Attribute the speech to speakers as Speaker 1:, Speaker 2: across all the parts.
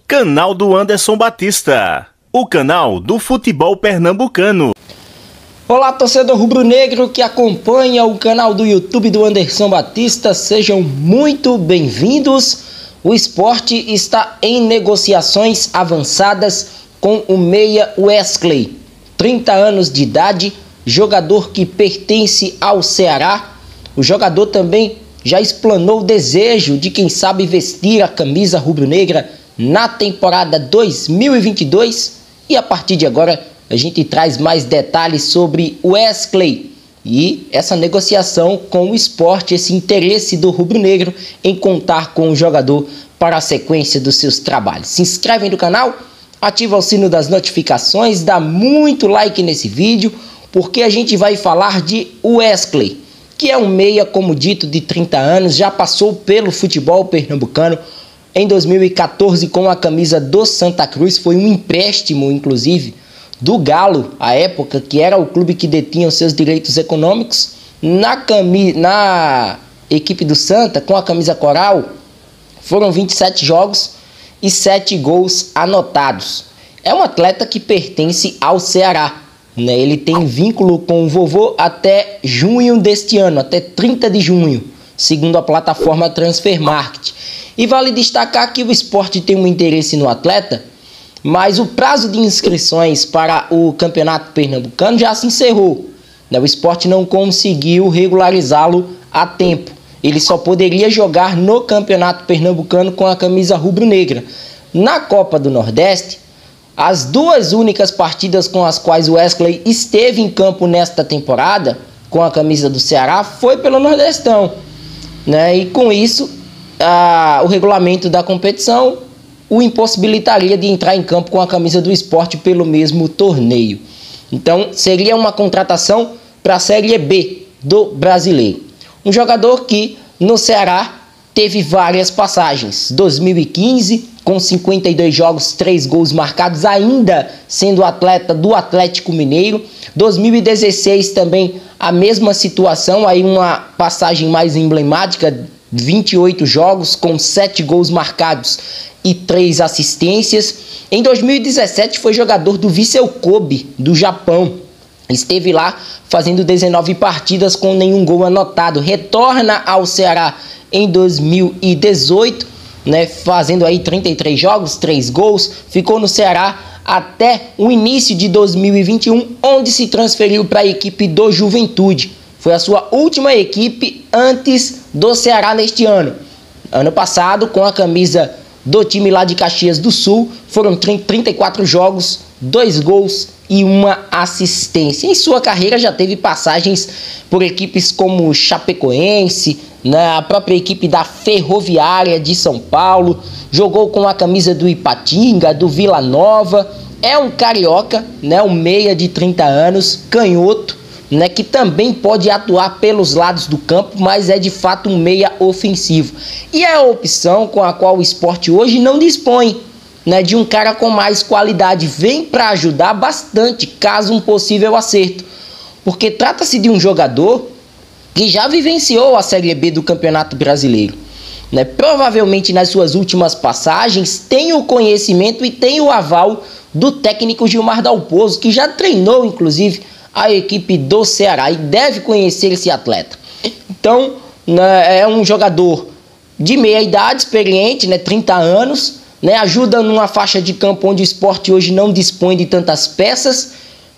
Speaker 1: Canal do Anderson Batista, o canal do futebol pernambucano.
Speaker 2: Olá, torcedor rubro-negro que acompanha o canal do YouTube do Anderson Batista, sejam muito bem-vindos. O Sport está em negociações avançadas com o meia Wesley, 30 anos de idade, jogador que pertence ao Ceará. O jogador também já explanou o desejo de quem sabe vestir a camisa rubro-negra na temporada 2022 e a partir de agora a gente traz mais detalhes sobre o Wesley e essa negociação com o Sport, esse interesse do rubro-negro em contar com o jogador para a sequência dos seus trabalhos. Se inscreve no canal, ativa o sino das notificações, dá muito like nesse vídeo, porque a gente vai falar de Wesley, que é um meia, como dito, de 30 anos, já passou pelo futebol pernambucano. Em 2014, com a camisa do Santa Cruz, foi um empréstimo, inclusive, do Galo, à época, que era o clube que detinha os seus direitos econômicos. Na equipe do Santa, com a camisa coral, foram 27 jogos e 7 gols anotados. É um atleta que pertence ao Ceará, né? Ele tem vínculo com o vovô até junho deste ano, até 30 de junho, segundo a plataforma Transfermarkt. E vale destacar que o Sport tem um interesse no atleta, mas o prazo de inscrições para o Campeonato Pernambucano já se encerrou. O Sport não conseguiu regularizá-lo a tempo. Ele só poderia jogar no Campeonato Pernambucano com a camisa rubro-negra. Na Copa do Nordeste, as duas únicas partidas com as quais o Wesley esteve em campo nesta temporada, com a camisa do Ceará, foi pelo Nordestão, né? E com isso, o regulamento da competição o impossibilitaria de entrar em campo com a camisa do Sport pelo mesmo torneio. Então, seria uma contratação para a Série B do Brasileiro. Um jogador que no Ceará teve várias passagens. 2015, com 52 jogos, 3 gols marcados, ainda sendo atleta do Atlético Mineiro. 2016 também a mesma situação, aí uma passagem mais emblemática, 28 jogos com 7 gols marcados e 3 assistências. Em 2017 foi jogador do Vissel Kobe do Japão. Esteve lá fazendo 19 partidas com nenhum gol anotado. Retorna ao Ceará em 2018, né, fazendo aí 33 jogos, 3 gols. Ficou no Ceará até o início de 2021, onde se transferiu para a equipe do Juventude. Foi a sua última equipe antes do Ceará neste ano. Ano passado, com a camisa do time lá de Caxias do Sul, foram 34 jogos, 2 gols e 1 assistência. Em sua carreira já teve passagens por equipes como Chapecoense, a própria equipe da Ferroviária de São Paulo, jogou com a camisa do Ipatinga, do Vila Nova. É um carioca, né, um meia de 30 anos, canhoto, né, que também pode atuar pelos lados do campo, mas é de fato um meia ofensivo. E é a opção com a qual o Sport hoje não dispõe, né, de um cara com mais qualidade. Vem para ajudar bastante, caso um possível acerto. Porque trata-se de um jogador que já vivenciou a Série B do Campeonato Brasileiro, né? Provavelmente nas suas últimas passagens tem o conhecimento e tem o aval do técnico Gilmar Dalpozo, que já treinou inclusive a equipe do Ceará e deve conhecer esse atleta. Então, né, é um jogador de meia idade, experiente, né, 30 anos, né, ajuda numa faixa de campo onde o Sport hoje não dispõe de tantas peças.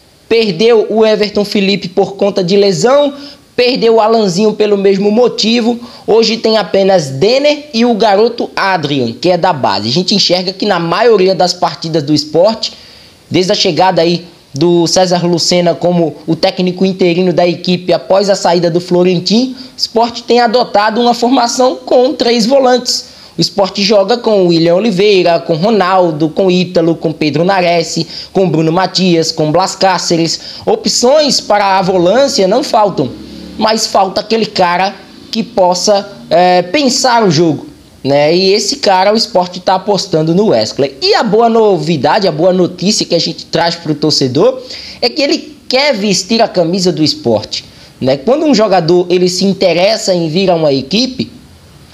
Speaker 2: Perdeu o Everton Felipe por conta de lesão, perdeu o Alanzinho pelo mesmo motivo. Hoje tem apenas Denner e o garoto Adrian, que é da base. A gente enxerga que na maioria das partidas do Sport, desde a chegada aí do César Lucena como o técnico interino da equipe após a saída do Florentino, o Sport tem adotado uma formação com 3 volantes. O Sport joga com o William Oliveira, com Ronaldo, com Ítalo, com Pedro Nares, com Bruno Matias, com Blas Cáceres. Opções para a volância não faltam, mas falta aquele cara que possa pensar o jogo, né? E esse cara o Sport está apostando no Wesley. E a boa novidade, a boa notícia que a gente traz para o torcedor é que ele quer vestir a camisa do Sport, né? Quando um jogador ele se interessa em vir a uma equipe,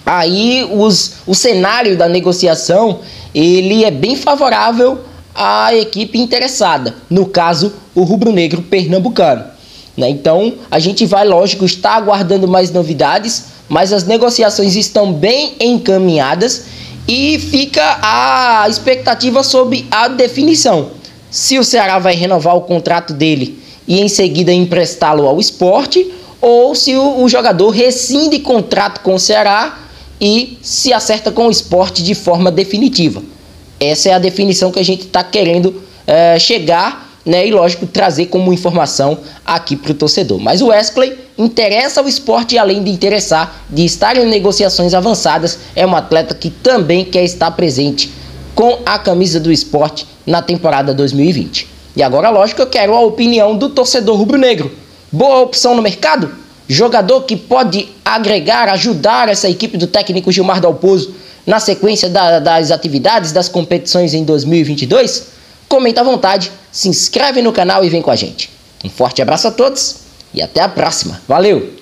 Speaker 2: aí o cenário da negociação ele é bem favorável à equipe interessada, no caso o rubro-negro pernambucano, né? Então a gente vai, lógico, estar aguardando mais novidades, mas as negociações estão bem encaminhadas e fica a expectativa sobre a definição. Se o Ceará vai renovar o contrato dele e em seguida emprestá-lo ao Sport, ou se o jogador rescinde contrato com o Ceará e se acerta com o Sport de forma definitiva. Essa é a definição que a gente está querendo chegar, né? E lógico, trazer como informação aqui para o torcedor. Mas o Wesley interessa ao Sport e, além de interessar, de estar em negociações avançadas, é um atleta que também quer estar presente com a camisa do Sport na temporada 2020. E agora, lógico, eu quero a opinião do torcedor rubro-negro. Boa opção no mercado? Jogador que pode agregar, ajudar essa equipe do técnico Gilmar Dalpozo na sequência das atividades, das competições em 2022? Comenta à vontade, se inscreve no canal e vem com a gente. Um forte abraço a todos e até a próxima. Valeu!